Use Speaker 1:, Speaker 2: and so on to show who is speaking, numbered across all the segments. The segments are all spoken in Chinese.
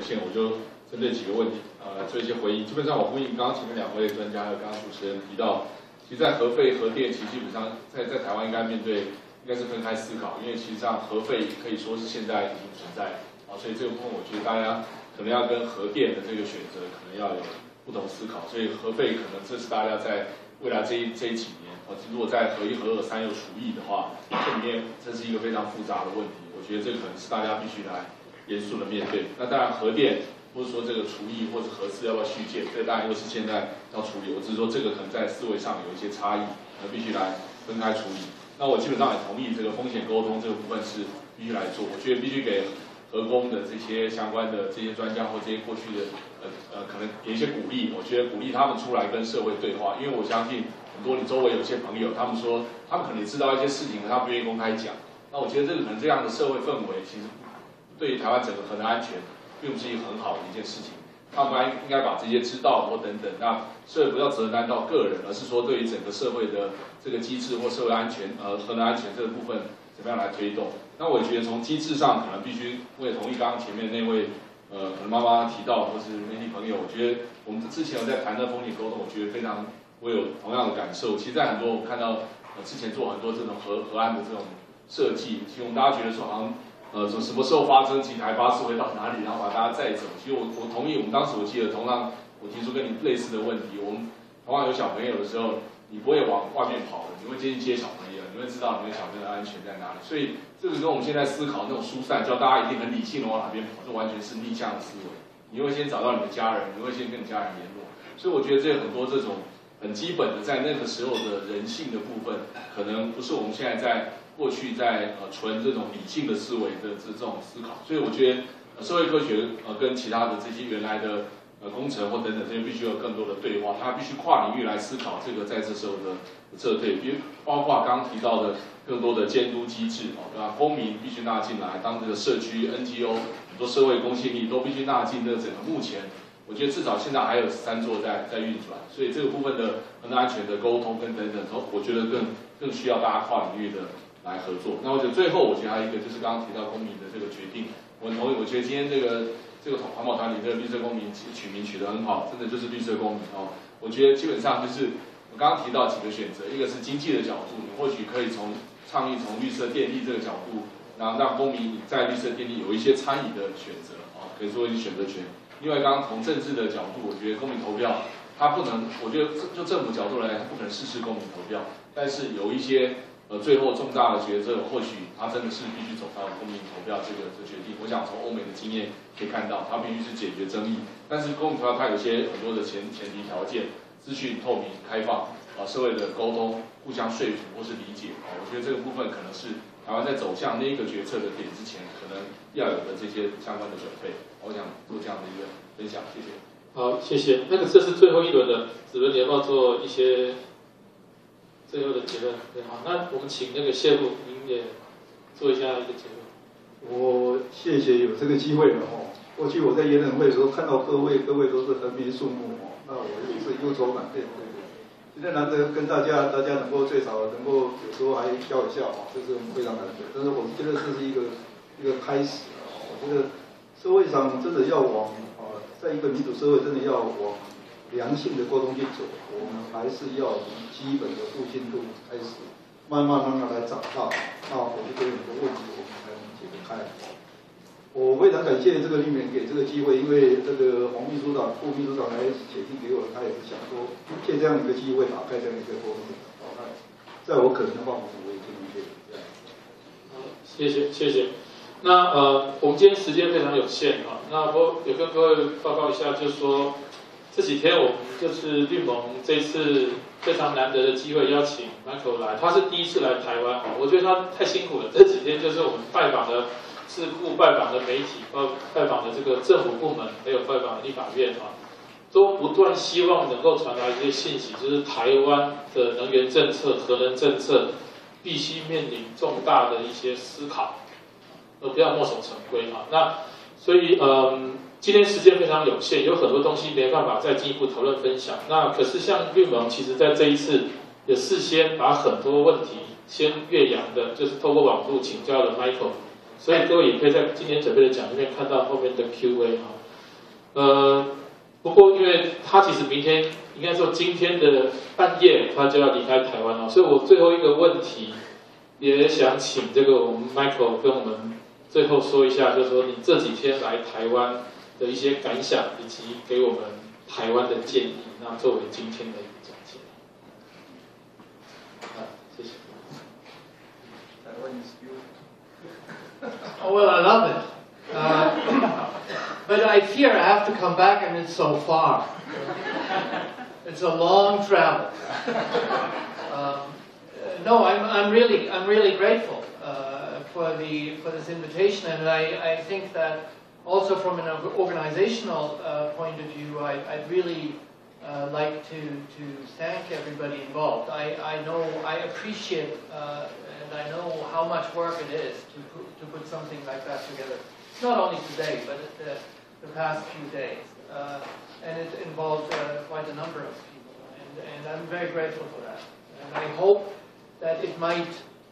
Speaker 1: 限，我就针对几个问题做一些回应。基本上我呼应刚刚前面2位专家还有刚刚主持人提到，其实在核废核电，其实基本上在台湾应该是分开思考，因为其实上核废可以说是现在已经存在啊，所以这个部分我觉得大家可能要跟核电的这个选择可能要有不同思考，所以核废可能这是大家在未来这几年，如果在核1、核2、3又除役的话，这里面这是一个非常复杂的问题，我觉得这个可能是大家必须来严肃的面对。那当然核电或者说这个除役或者核4要不要续建，这当然又是现在要处理。我只是说这个可能在思维上有一些差异，必须来分开处理。那我基本上也同意这个风险沟通这个部分是必须来做，我觉得必须给核工的这些相关的这些专家或这些过去的可能给一些鼓励，我觉得鼓励他们出来跟社会对话，因为我相信很多你周围有些朋友，他们说他们可能也知道一些事情，可他不愿意公开讲。那我觉得这个可能这样的社会氛围，其实对于台湾整个核能安全，并不是一个很好的一件事情。他们应该把这些知道或等等，那社会不要责难到个人，而是说对于整个社会的这个机制或社会安全，核能安全这个部分怎么样来推动？那我觉得从机制上可能必须，我也同意刚刚前面那位可能妈妈提到或是媒体朋友，我觉得我们之前有在谈的风险沟通，我觉得非常，我有同样的感受。其实，在很多我看到之前做很多这种核安的这种设计，其实我们大家觉得说好像。说什么时候发生几台巴士会到哪里，然后把大家载走。其实我同意，我们当时我记得同样我提出跟你类似的问题，我们同样有小朋友的时候，你不会往外面跑的，你会接小朋友，你会知道你们小朋友的安全在哪里。所以这个跟我们现在思考那种疏散，叫大家一定很理性的往哪边跑，这完全是逆向的思维。你会先找到你的家人，你会先跟你家人联络。所以我觉得这很多这种很基本的，在那个时候的人性的部分，可能不是我们现在在。过去在纯这种理性的思维的这种思考，所以我觉得社会科学跟其他的这些原来的工程或等等这些必须有更多的对话，它必须跨领域来思考这个在这时候的撤退，包括刚刚提到的更多的监督机制对吧？公民必须纳进来，当这个社区 NGO 很多社会公信力都必须纳进这个整个目前。我觉得至少现在还有13座在运转，所以这个部分的核能安全的沟通跟等等，我觉得更需要大家跨领域的。来合作。那我觉得最后，我觉得还有一个就是刚刚提到公民的这个决定，我同意。我觉得今天这个环保团体这个绿色公民取名取得很好，真的就是绿色公民哦。我觉得基本上就是我刚刚提到几个选择，一个是经济的角度，你或许可以从绿色电力这个角度，然后让公民在绿色电力有一些参与的选择啊，可以说一些选择权。另外，刚刚从政治的角度，我觉得公民投票它不能，我觉得就政府角度来讲，它不可能事事公民投票，但是有一些。最后重大的决策，或许他真的是必须走到公民投票这个决定。我想从欧美的经验可以看到，它必须是解决争议。但是公民投票它有些很多的前提条件，资讯透明、开放，社会的沟通、互相说服或是理解。我觉得这个部分可能是台湾在走向那个决策的点之前，可能要有的这些相关的准备。我想做这样的一个分享，谢谢。
Speaker 2: 好，谢谢。那个这是最后一轮的，子伦你要不要做一些？最后的结论，对，好，那我们请那个谢部，您也做一下一个结论。
Speaker 3: 我谢谢有这个机会了哦。过去我在研讨会的时候看到各位都是横眉竖目哦，那我也是忧愁满面，对不对？今天难得跟大家能够最少能够有时候还笑一笑哦，这是非常难得。但是我觉得这是一个开始啊，我觉得社会上真的要往在一个民主社会真的要往良性的沟通去走，我们还是要从基本的互信度开始，慢慢来长大。那我就觉得很多问题我们才能解得开。我非常感谢这个立委给这个机会，因为这个黄秘书长、副秘书长来写信给我，他也是想说借这样一个机会打开这样一个沟通。好，那在我可能的话，我也尽力这样。
Speaker 2: 好，谢谢。那我们今天时间非常有限啊，那我有跟各位报告一下，就是说。这几天我们就是绿盟这一次非常难得的机会邀请 Michael 来，他是第一次来台湾，我觉得他太辛苦了。这几天就是我们拜访的智库、拜访的媒体、拜访的这个政府部门，还有拜访的立法院都不断希望能够传达一些信息，就是台湾的能源政策、核能政策必须面临重大的一些思考，而不要墨守成规那所以今天时间非常有限，有很多东西没办法再进一步讨论分享。那可是像绿盟，其实在这一次也事先把很多问题先岳阳的，就是透过网络请教了 Michael， 所以各位也可以在今天准备的讲里面看到后面的 Q&A 不过因为他其实明天应该说今天的半夜他就要离开台湾了，所以我最后一个问题也想请这个我们 Michael 跟我们最后说一下，就是说你这几天来台湾的一些感想，以及给我们台湾的建议，那作为今天的一个总结。谢谢。
Speaker 4: Oh, well, I love it. But I fear I have to come back and it's so far. It's a long travel. No, I'm really grateful for this invitation, and I think that also from an organizational point of view, I'd really like to thank everybody involved. I know I appreciate and I know how much work it is to put something like that together. Not only today, but the past few days, and it involved quite a number of people, and I'm very grateful for that. And I hope that it might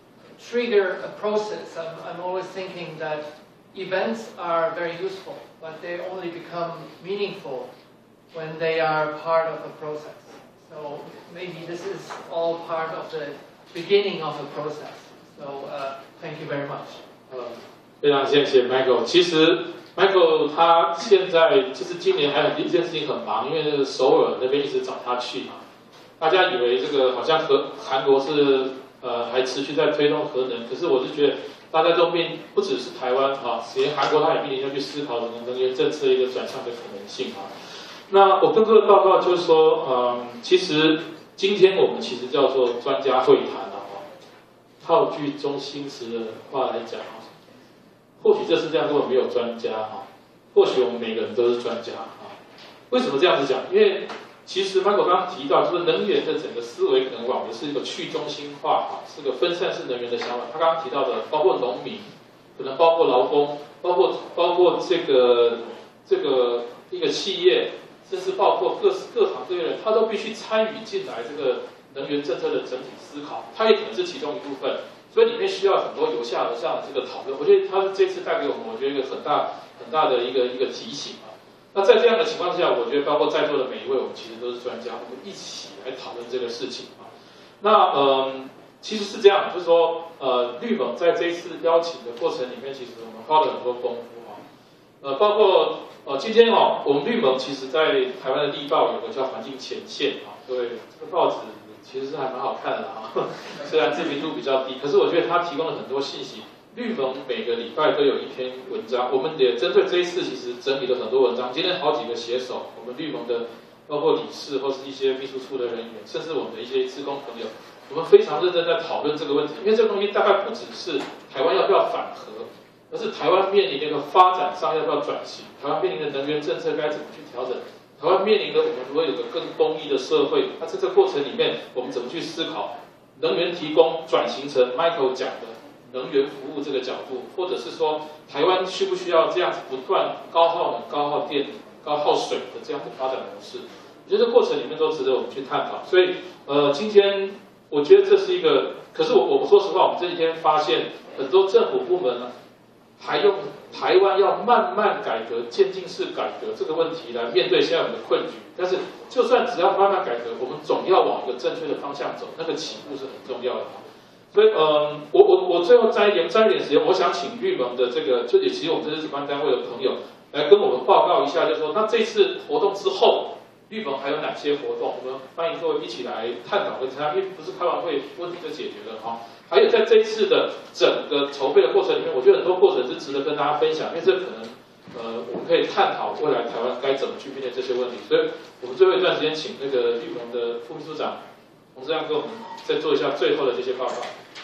Speaker 4: trigger a process. I'm always thinking that events are very useful, but they only become meaningful when they are part of a process. So maybe this is all part of the beginning of a process. So thank you very much.
Speaker 2: 非常谢谢 Michael。其实 Michael 他现在就是今年还有一件事情很忙，因为首尔那边一直找他去嘛。大家以为这个好像韩国是还持续在推动核能，可是我是觉得大家都不只是台湾啊，连韩国他也面临要去思考能源政策一个转向的可能性啊。那我跟各位报告就是说，其实今天我们其实叫做专家会谈了啊。套句中心词的话来讲啊，或许这世界上根本没有专家啊，或许我们每个人都是专家啊。为什么这样子讲？因为其实 Michael 刚刚提到，就是能源的整个思维可能往的是一个去中心化啊，是个分散式能源的想法。他刚刚提到的，包括农民，可能包括劳工，包括这个一个企业，甚至包括各行各业人，他都必须参与进来这个能源政策的整体思考，它也可能是其中一部分。所以里面需要很多由下而上的这个讨论。我觉得他这次带给我们，我觉得一个很大的一个提醒啊。那在这样的情况下，我觉得包括在座的每一位，我们其实都是专家，我们一起来讨论这个事情啊。那其实是这样，就是说绿盟在这一次邀请的过程里面，其实我们花了很多功夫啊。包括今天我们绿盟其实在台湾的立报有个叫环境前线啊，各位这个报纸其实是还蛮好看的啊，虽然知名度比较低，可是我觉得它提供了很多信息。绿盟每个礼拜都有一篇文章，我们也针对这一次其实整理了很多文章。今天好几个写手，我们绿盟的包括理事或是一些秘书处的人员，甚至我们的一些志工朋友，我们非常认真在讨论这个问题。因为这个东西大概不只是台湾要不要反核，而是台湾面临的一个发展上要不要转型，台湾面临的能源政策该怎么去调整，台湾面临的我们如果有个更公益的社会，那在这个过程里面，我们怎么去思考能源提供转型成 Michael 讲的能源服务这个角度，或者是说台湾需不需要这样子不断高耗能、高耗电、高耗水的这样的发展模式？我觉得这过程里面都值得我们去探讨。所以今天我觉得这是一个，可是我说实话，我们这几天发现很多政府部门呢，还用台湾要慢慢改革、渐进式改革这个问题来面对现在我们的困局。但是就算只要慢慢改革，我们总要往一个正确的方向走，那个起步是很重要的。所以我最后占一点时间，我想请绿盟的这个，就也其实我们这是主办单位的朋友来跟我们报告一下，就是说那这次活动之后，绿盟还有哪些活动？我们欢迎各位一起来探讨跟参加，因为不是开完会问题就解决了哈。还有在这一次的整个筹备的过程里面，我觉得很多过程是值得跟大家分享，因为这可能我们可以探讨未来台湾该怎么去面对这些问题。所以我们最后一段时间请那个绿盟的副秘书长洪志亮跟我们再做一下最后的这些报告。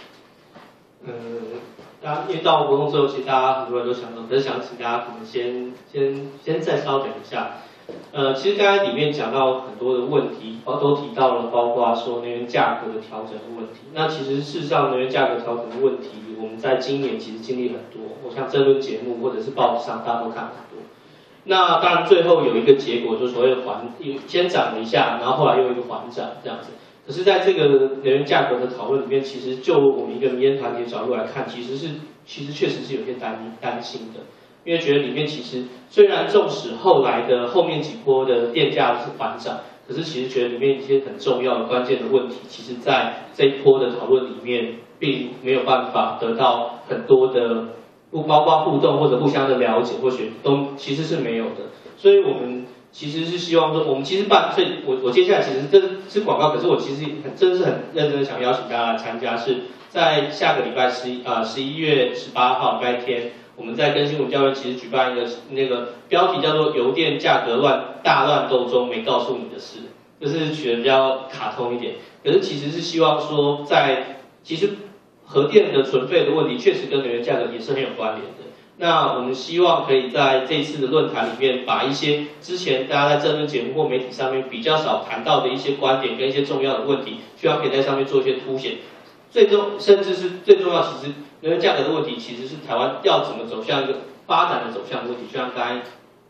Speaker 5: 因为到活动之后，其实大家很多人都想懂，可是想请大家可能先再稍等一下。其实刚才里面讲到很多的问题，都提到了，包括说能源价格的调整的问题。那其实事实上，能源价格调整的问题，我们在今年其实经历很多。我像争论节目或者是报纸上，大家都看很多。那当然最后有一个结果，就是所谓的先涨了一下，然后后来又一个缓涨这样子。可是，在这个能源价格的讨论里面，其实就我们一个民间团体的角度来看，其实确实是有些担心的。 因为觉得里面其实虽然纵使后来的后面几波的电价是缓涨，可是其实觉得里面一些很重要的关键的问题，其实在这一波的讨论里面，并没有办法得到很多的，不包括互动或者互相的了解，或许都其实是没有的。所以我们其实是希望说，我们其实所以我接下来其实这是广告，可是我其实真的是很认真的想邀请大家来参加，是在下个礼拜11月18号礼拜天。我们在更新文教会其实举办一个那个标题叫做"油电价格大乱斗中没告诉你的事"，就是取得比较卡通一点。可是其实是希望说其实核电的存废的问题确实跟能源价格也是很有关联的。那我们希望可以在这一次的论坛里面，把一些之前大家在政论节目或媒体上面比较少谈到的一些观点跟一些重要的问题，希望可以在上面做一些凸显。甚至是最重要，其实能源价格的问题，其实是台湾要怎么走向一个发展的走向的问题，就像刚才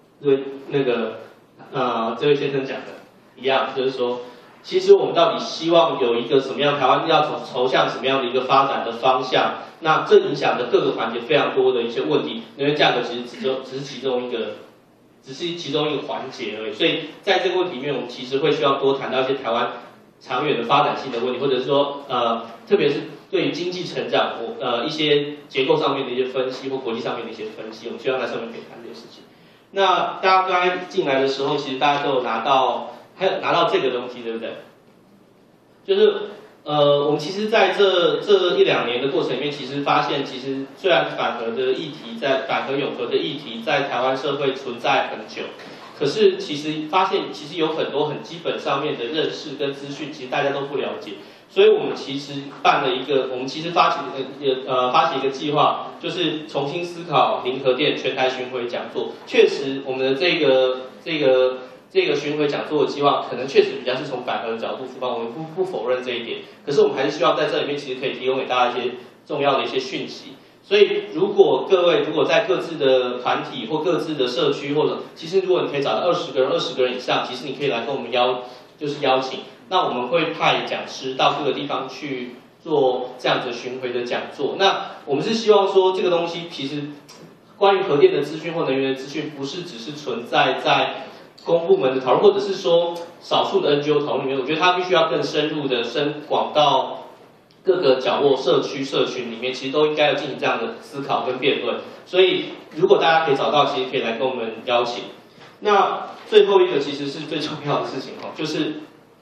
Speaker 5: 这位先生讲的一样，就是说，其实我们到底希望有一个什么样台湾要走向什么样的一个发展的方向？那这影响的各个环节非常多的一些问题，能源价格其实只是其中一个环节而已。所以在这个问题里面，我们其实会希望多谈到一些台湾长远的发展性的问题，或者是说特别是对于经济成长一些结构上面的一些分析或国际上面的一些分析，我们希望在上面可以谈这些事情。那大家刚才进来的时候，其实大家都有拿到这个东西，对不对？就是我们其实在这1-2年的过程里面，其实发现，其实虽然反核永核的议题在台湾社会存在很久，可是其实发现，其实有很多很基本上面的认识跟资讯，其实大家都不了解。所以我们其实发起一个计划，就是重新思考零核电全台巡回讲座。确实，我们的这个巡回讲座的计划，可能确实比较是从反核的角度出发，我们不否认这一点。可是我们还是希望在这里面，其实可以提供给大家一些重要的一些讯息。所以，各位如果在各自的团体或各自的社区，或者其实如果你可以找到20个人以上，其实你可以来跟我们邀请。那我们会派讲师到各个地方去做这样子巡回的讲座。那我们是希望说，这个东西其实关于核电的资讯或能源的资讯，不是只是存在公部门的讨论，或者是说少数的 NGO 讨论里面。我觉得它必须要更深入的深广到各个角落、社群里面，其实都应该要进行这样的思考跟辩论。所以，如果大家可以找到，其实可以来跟我们邀请。那最后一个其实是最重要的事情就是。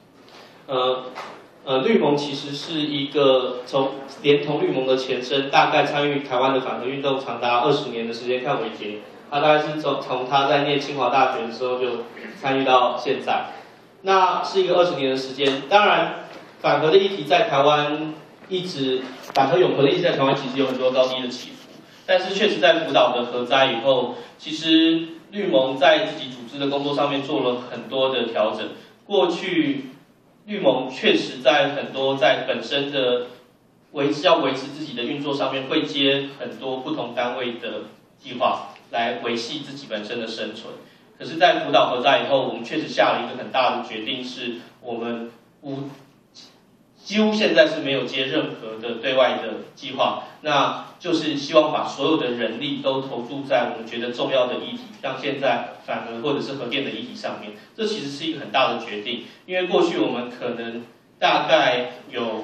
Speaker 5: 绿盟其实是一个连同绿盟的前身，大概参与台湾的反核运动长达20年的时间。看伟杰，他大概是从他在念清华大学的时候就参与到现在，那是一个20年的时间。当然，反核的议题在台湾反核永核的议题在台湾其实有很多高低的起伏，但是确实在福岛的核灾以后，其实绿盟在自己组织的工作上面做了很多的调整。过去绿盟确实在很多在本身的要维持自己的运作上面，会接很多不同单位的计划来维系自己本身的生存。可是，在福岛核灾以后，我们确实下了一个很大的决定，是我们几乎现在是没有接任何的对外的计划，那就是希望把所有的人力都投注在我们觉得重要的议题，像现在反核或者是核电的议题上面。这其实是一个很大的决定，因为过去我们可能大概有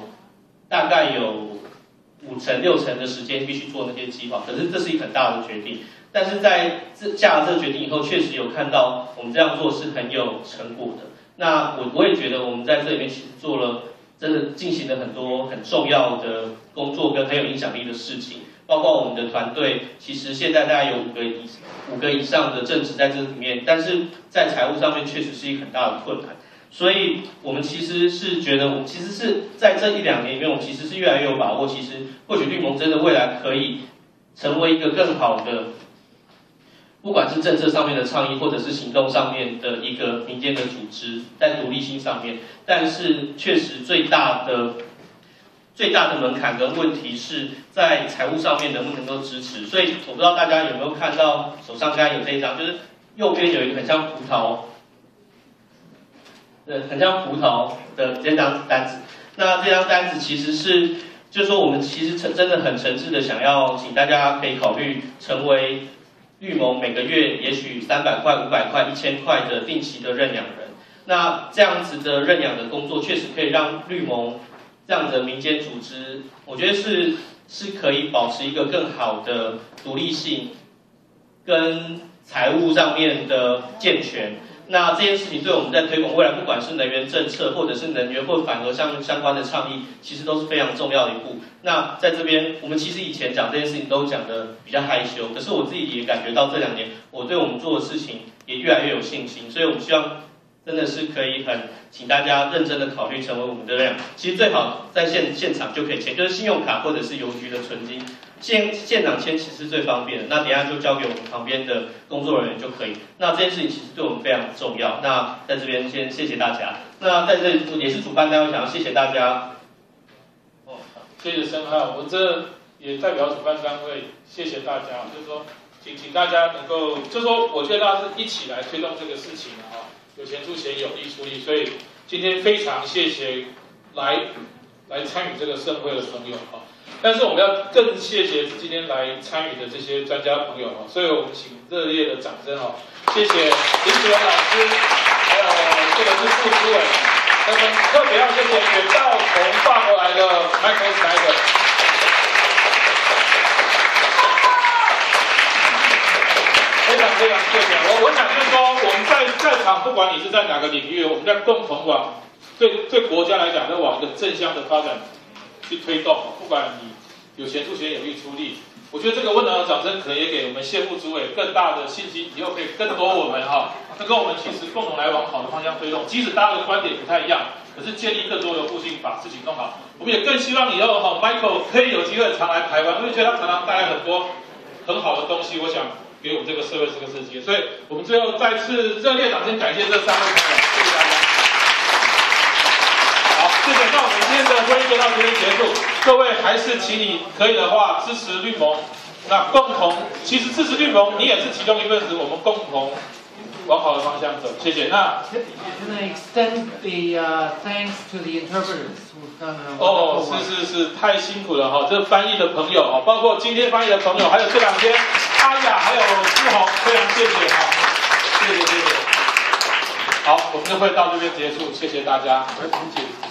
Speaker 5: 5成6成的时间必须做那些计划，可是这是一个很大的决定。但是在下了这个决定以后，确实有看到我们这样做是很有成果的。那我也觉得我们在这里面其实真的进行了很多很重要的工作跟很有影响力的事情，包括我们的团队，其实现在大概有5个以上的正职在这里面，但是在财务上面确实是一个很大的困难。所以我们其实是觉得，我们其实是在这1-2年里面，我们其实是越来越有把握，其实或许绿盟真的未来可以成为一个更好的，不管是政策上面的倡议，或者是行动上面的一个民间的组织，在独立性上面，但是确实最大的门槛跟问题是在财务上面能不能够支持。所以我不知道大家有没有看到手上刚才有这一张，就是右边有一个很像葡萄的这张单子。那这张单子其实是，就是说我们其实真的很诚挚的想要请大家可以考虑成为绿盟每个月也许300块、500块、1000块的定期的认养人。那这样子的认养的工作，确实可以让绿盟这样的民间组织，我觉得是可以保持一个更好的独立性，跟财务上面的健全。那这件事情对我们在推广未来，不管是能源政策，或者是能源或反核相关的倡议，其实都是非常重要的一步。那在这边，我们其实以前讲这件事情都讲的比较害羞，可是我自己也感觉到这2年，我对我们做的事情也越来越有信心，所以我们希望真的是可以请大家认真的考虑成为我们的认养。其实最好在现场就可以签，就是信用卡或者是邮局的存金。现场签其实是最方便的，那等一下就交给我们旁边的工作人员就可以。那这件事情其实对我们非常重要。那在这边先谢谢大家。那在这里也是主办单位想要谢谢大家。
Speaker 2: 谢谢申翰，我这也代表主办单位谢谢大家，就是说请大家能够，就是说我觉得大家是一起来推动这个事情的哈，有钱出钱，有力出力，所以今天非常谢谢来参与这个盛会的朋友哈。但是我们要更谢谢今天来参与的这些专家朋友哈，所以我们请热烈的掌声哈，谢谢林子文老师，还有这个是副主委，我们特别要谢谢远道从法国来的 Michael Snyder。非常谢谢，我想就是说，我们在场，不管你是在哪个领域，我们在共同往对国家来讲，要往一个正向的发展去推动，不管你有钱出钱，有力出力。我觉得这个温暖的掌声，可能也给我们谢副主委更大的信心，以后可以更多我们跟我们其实共同来往好的方向推动。即使大家的观点不太一样，可是建立更多的互信，把事情弄好。我们也更希望以后Michael 可以有机会常来台湾，因为觉得他常常带来很多很好的东西。我想给我们这个社会这个世界，所以我们最后再次热烈掌声感谢这3位朋友，谢谢大家。好，谢谢。那我们今天的会议就到这边结束。各位还是请你可以的话支持绿盟，那共同其实支持绿盟，你也是其中一份子，我们共同往好的方向走。谢谢。那
Speaker 4: Can I extend the thanks to the interpreters who've done a wonderful work?
Speaker 2: 是，太辛苦了哈！这翻译的朋友哈，包括今天翻译的朋友，还有这2天阿雅还有志宏，非常谢谢哈，谢谢。好，我们的会到这边结束，谢谢大家，请。